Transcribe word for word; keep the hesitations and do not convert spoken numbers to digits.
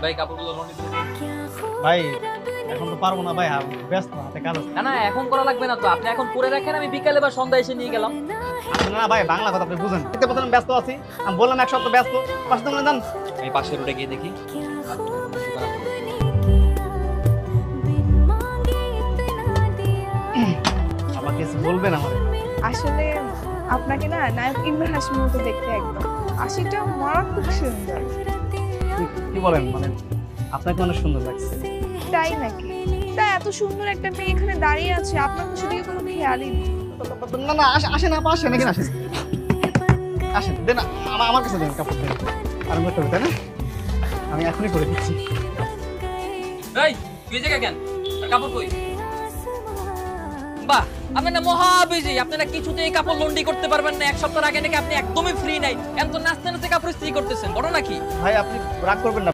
ভাই কাপড়গুলো লন্ড্রি করে দিন। ভাই এখন তো পারবো না ভাই, ব্যস্ত হাতে কাজ আছে। না না এখন করা লাগবে না তো, আপনি এখন করে রাখেন, আমি বিকালে বা সন্ধ্যায় এসে নিয়ে গেলাম। আসলে না ভাই, বাংলা কথা আপনি বুঝেন, এতে বলতে ব্যস্ত আছি, আমি বললাম এক সপ্তাহ ব্যস্ত, পাশে তোমরা জান। আমি পাশের রোডে গিয়ে দেখি। আমাকে কিছু বলবেন আমার? আসলে আপনাকে না নায়ক ইমরান হাশমির মতো দেখতে একদম, হাসিটা মারাত্মক সুন্দর। কি বলেন, মানে আপনাকে অনেক সুন্দর লাগছে। তাই নাকি? তাই এত সুন্দর একটা মেয়ে এখানে দাঁড়িয়ে আছে, আপনার তো সেদিকে কোনো খেয়ালই নেই। না না আসে আসেন, আপা আসেন, এখানে আসেন, আসেন দেন আমার আমার কাছে দেন কাপড় দেন, আর আমি করতে না, আমি এখনই করে দিচ্ছি। এই তুই জায়গা কেন, কাপড় কই? বাহ, আপনি না মহা বিজি, আপনারা কিছুতেই কাপড় লন্ড্রি করতে পারবেন না। এক সপ্তাহ আগে নাকি আপনি একদমই ফ্রি নাই, এখন তো নাচতে নাচতে কাপড় ইস্ত্রি করতেছেন, বড় নাকি? ভাই আপনি রাগ করবেন না।